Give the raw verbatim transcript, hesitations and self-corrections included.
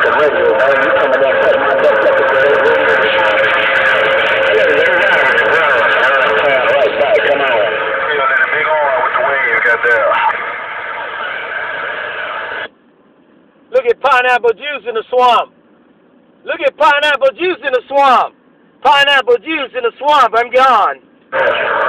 radio, man. You coming there cutting my butt like a bird. Yeah, they're down in the ground. Right side, come on. Yeah, there's a big oil with the wing you got there. Look at pineapple juice in the swamp. Look at pineapple juice in the swamp. Pineapple juice in the swamp. I'm gone.